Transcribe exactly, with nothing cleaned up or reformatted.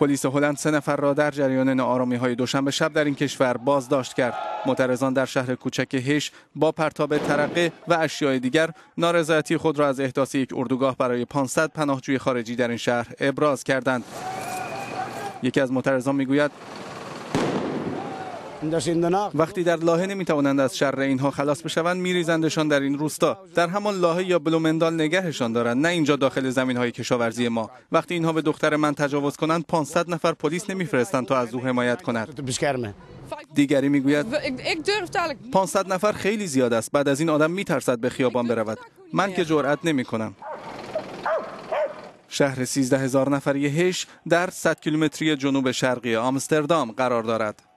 پلیس هلند سه نفر را در جریان ناآرامی‌های دوشنبه شب در این کشور بازداشت کرد. معترضان در شهر کوچک هش با پرتاب ترقه و اشیاء دیگر نارضایتی خود را از احداث یک اردوگاه برای پانصد پناهجوی خارجی در این شهر ابراز کردند. یکی از معترضان میگوید وقتی در لاهه نمیتوانند از شر اینها خلاص بشوند میریزندشان در این روستا. در همان لاهه یا بلومندال نگهشان دارند، نه اینجا داخل زمینهای کشاورزی ما. وقتی اینها به دختر من تجاوز کنند پانصد نفر پلیس نمیفرستند تا از او حمایت کند. دیگری میگوید پانصد نفر خیلی زیاد است. بعد از این آدم میترسد به خیابان برود. من که جرئت نمیکنم. شهر سیزده هزار نفری هش در صد کیلومتری جنوب شرقی آمستردام قرار دارد.